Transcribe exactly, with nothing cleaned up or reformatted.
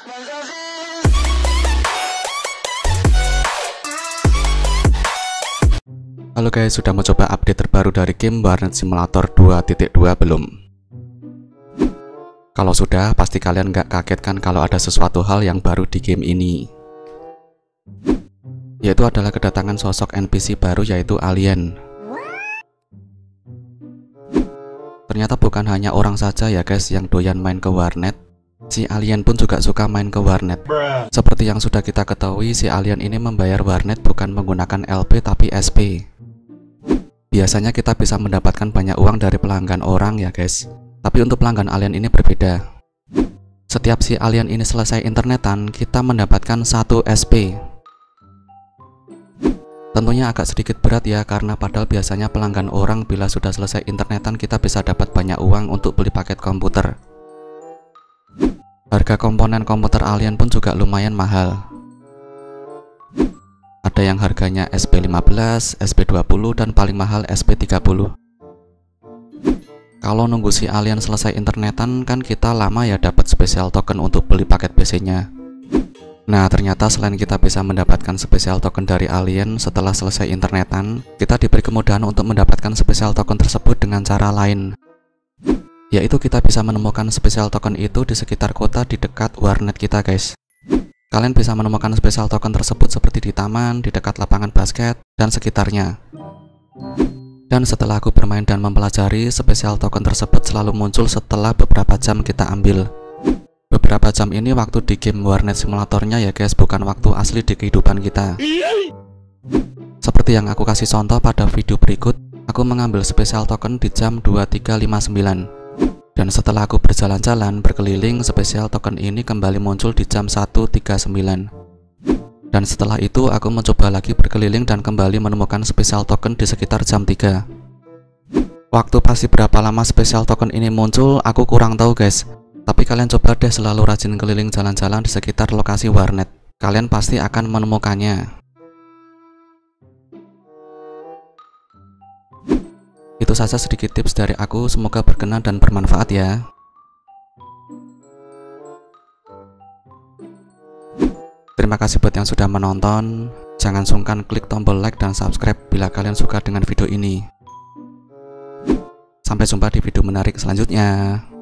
Halo guys, sudah mencoba update terbaru dari game Warnet Simulator dua titik dua belum? Kalau sudah, pasti kalian nggak kaget kan kalau ada sesuatu hal yang baru di game ini. Yaitu adalah kedatangan sosok N P C baru, yaitu alien. Ternyata bukan hanya orang saja ya guys yang doyan main ke warnet. Si alien pun juga suka main ke warnet. Seperti yang sudah kita ketahui, si alien ini membayar warnet bukan menggunakan L P tapi S P. Biasanya kita bisa mendapatkan banyak uang dari pelanggan orang ya guys. Tapi untuk pelanggan alien ini berbeda. Setiap si alien ini selesai internetan, kita mendapatkan satu S P. Tentunya agak sedikit berat ya, karena padahal biasanya pelanggan orang bila sudah selesai internetan kita bisa dapat banyak uang untuk beli paket komputer. Harga komponen komputer alien pun juga lumayan mahal. Ada yang harganya S P lima belas, S P dua puluh, dan paling mahal S P tiga puluh. Kalau nunggu si alien selesai internetan kan kita lama ya dapat special token untuk beli paket P C-nya. Nah, ternyata selain kita bisa mendapatkan special token dari alien setelah selesai internetan, kita diberi kemudahan untuk mendapatkan special token tersebut dengan cara lain. Yaitu kita bisa menemukan special token itu di sekitar kota di dekat warnet kita guys. Kalian bisa menemukan special token tersebut seperti di taman, di dekat lapangan basket, dan sekitarnya. Dan setelah aku bermain dan mempelajari, special token tersebut selalu muncul setelah beberapa jam kita ambil. Beberapa jam ini waktu di game warnet simulatornya ya guys, bukan waktu asli di kehidupan kita. Seperti yang aku kasih contoh pada video berikut, aku mengambil special token di jam dua tiga lima sembilan. Dan setelah aku berjalan-jalan berkeliling, special token ini kembali muncul di jam satu tiga sembilan. Dan setelah itu aku mencoba lagi berkeliling dan kembali menemukan special token di sekitar jam tiga. Waktu pasti berapa lama special token ini muncul aku kurang tahu guys. Tapi kalian coba deh selalu rajin keliling jalan-jalan di sekitar lokasi warnet. Kalian pasti akan menemukannya. Itu saja sedikit tips dari aku, semoga berkenan dan bermanfaat ya. Terima kasih buat yang sudah menonton. Jangan sungkan klik tombol like dan subscribe bila kalian suka dengan video ini. Sampai jumpa di video menarik selanjutnya.